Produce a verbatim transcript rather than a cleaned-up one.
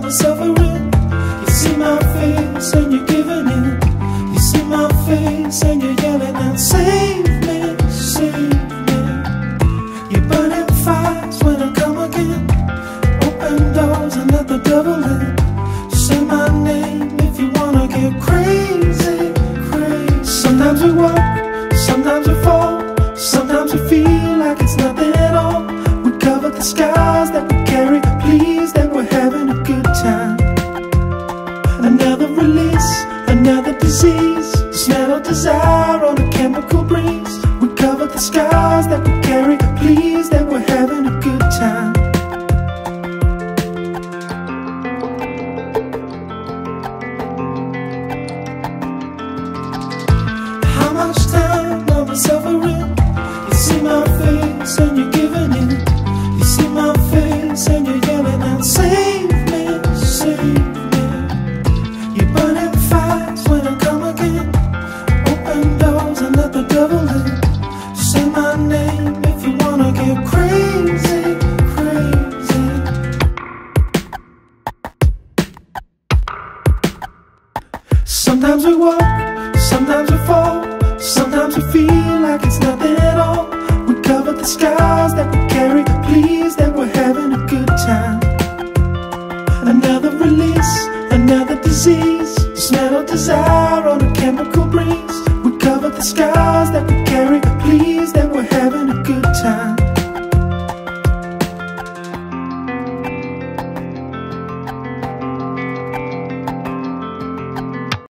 we're suffering. You see my face and you're giving in. You see my face and you're yelling out, save me, save me. You're burning fires when I come again. Open doors and let the devil in. Say my name if you wanna get crazy, crazy. Sometimes we walk, sometimes we fall, sometimes we feel like it's nothing at all. We cover the scars that we carry, please, that we're having a good time. Another release, another disease, the smell of desire on a chemical breeze. We cover the scars that we carry, please, that we're having a good time. How much time are we suffering? You see my face and you're giving in. You see my face and you're yelling out, save me, save me. You're burning fires when I come again. Open doors and let the devil in. Say my name if you wanna get crazy, crazy. Sometimes we walk, sometimes we fall, sometimes we feel like it's nothing at all. We cover the scars that we carry, please, that we're having a good time. Another release, another disease, the smell of desire on a chemical breeze. We cover the scars that we